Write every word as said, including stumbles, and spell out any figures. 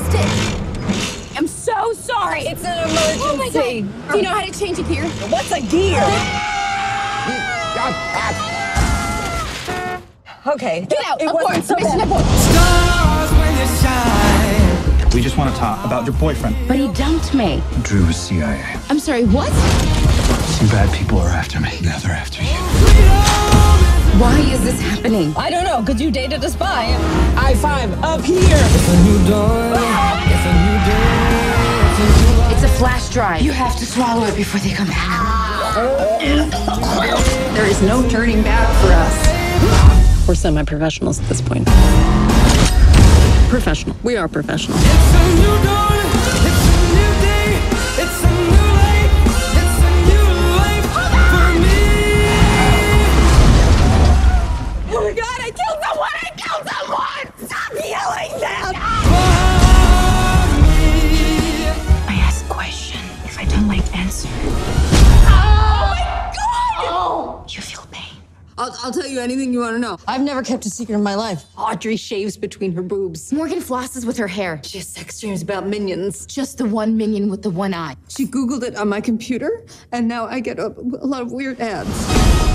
missed it. I'm so sorry. It's an emergency. Oh my God. Do you know how to change a gear? What's a gear? Okay. Get out. It Abort. wasn't so Mission bad. abort. Stars when you shine. We just want to talk about your boyfriend. But he dumped me. Drew was C I A. I'm sorry, what? Two bad people are after me. Now they're after you. Why is this happening? I don't know, because you dated a spy. I five up here. It's a new dawn. It's a new day. It's a new life. It's a flash drive. You have to swallow it before they come back. There is no turning back for us. We're semi-professionals at this point. Professional. We are professional. It's a new dawn. It's a new day. It's a new life. It's a new life for me. Oh my God, I killed someone! I killed someone! Stop yelling that! I ask a question. If I don't like answer, Oh my God! you feel pain. I'll, I'll tell you anything you want to know. I've never kept a secret in my life. Audrey shaves between her boobs. Morgan flosses with her hair. She has sex dreams about minions. Just the one minion with the one eye. She Googled it on my computer, and now I get a, a lot of weird ads.